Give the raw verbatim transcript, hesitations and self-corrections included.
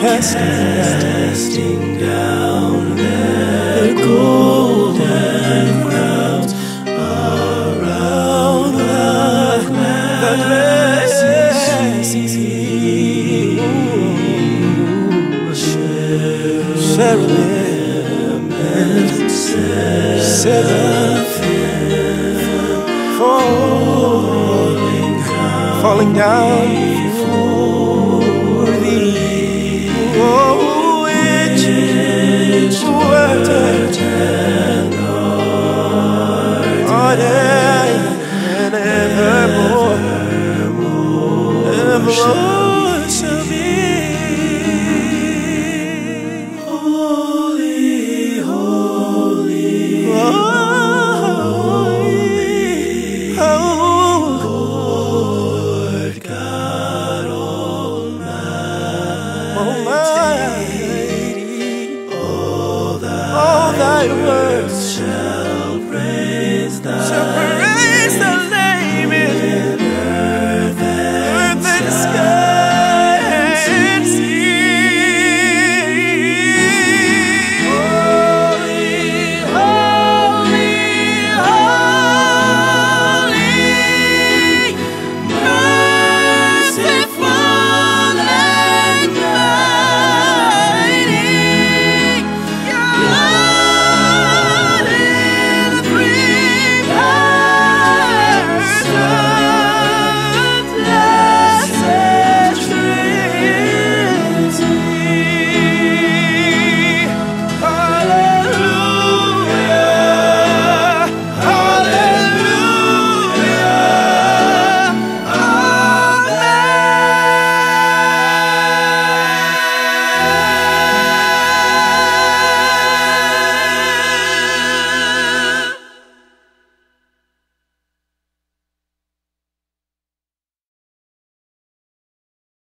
casting down their golden crowns around the glassy sea. Cherubim and seraphim falling, falling down before thee. Oh, which word and art and evermore, evermore shall be. Holy, holy, holy, Lord God Almighty. All thy, all thy word